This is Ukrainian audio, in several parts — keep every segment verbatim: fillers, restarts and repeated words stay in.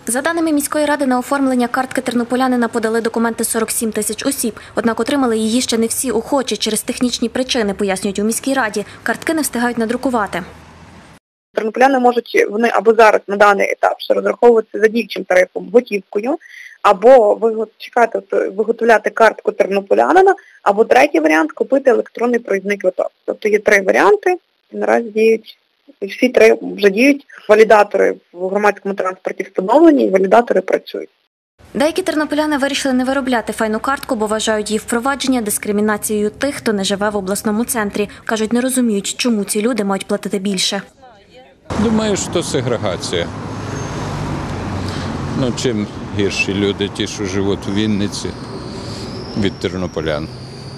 За даними міської ради, на оформлення картки тернополянина подали документи сорок сім тисяч осіб. Однак отримали її ще не всі охочі через технічні причини, пояснюють у міській раді. Картки не встигають надрукувати. Тернополяни можуть вони або зараз на даний етап ще розраховуватися за діючим тарифом готівкою, або чекати, виготовляти картку тернополянина, або третій варіант – купити електронний проїзний квиток. Тобто є три варіанти, і наразі діють, і всі три вже діють. Валідатори в громадському транспорті встановлені, і валідатори працюють. Деякі тернополяни вирішили не виробляти файну картку, бо вважають її впровадження дискримінацією тих, хто не живе в обласному центрі. Кажуть, не розуміють, чому ці люди мають платити більше. Думаю, що сегрегація. Ну, чим гірші люди, ті, що живуть у Вінниці, від тернополян.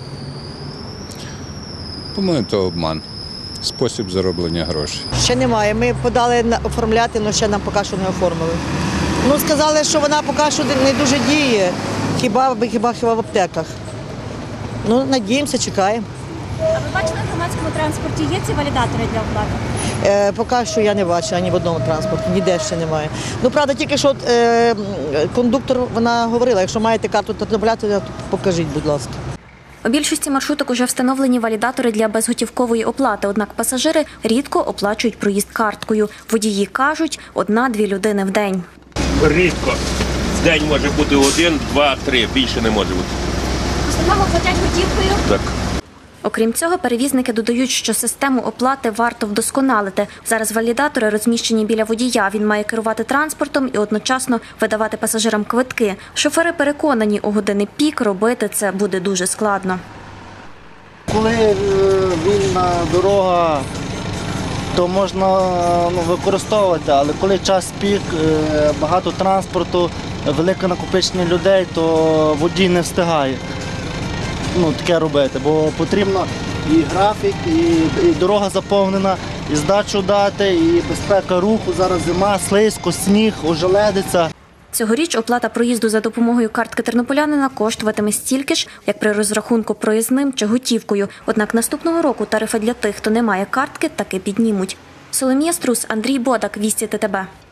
По-моєму, це обман. Спосіб зароблення грошей. Ще немає. Ми подали оформляти, але ще нам поки що не оформили. Ну, сказали, що вона поки що не дуже діє, хіба, хіба, хіба в аптеках. Ну, надіємося, чекаємо. А ви бачили, в громадському транспорті є ці валідатори для оплати? Е, поки що я не бачила ні в одному транспорті, ніде ще немає. Ну, правда, тільки що е, кондуктор, вона говорила, якщо маєте карту тернополянина, то покажіть, будь ласка. У більшості маршруток уже встановлені валідатори для безготівкової оплати, однак пасажири рідко оплачують проїзд карткою. Водії кажуть, одна-дві людини в день. Рідко. В день може бути один, два, три, більше не може бути. В основному платять готівкою? Так. Окрім цього, перевізники додають, що систему оплати варто вдосконалити. Зараз валідатори розміщені біля водія. Він має керувати транспортом і одночасно видавати пасажирам квитки. Шофери переконані, у години пік робити це буде дуже складно. Коли вільна дорога, то можна ну, використовувати, але коли час пік, багато транспорту, велике накопичення людей, то водій не встигає. Ну, таке робити, бо потрібно і графік, і, і дорога заповнена, і здачу дати, і безпека руху. Зараз зима, слизько, сніг, ожеледиця. Цьогоріч оплата проїзду за допомогою картки тернополянина коштуватиме стільки ж, як при розрахунку проїзним чи готівкою. Однак наступного року тарифи для тих, хто не має картки, таки піднімуть. Соломія Струс, Андрій Бодак, Вісті ТТБ.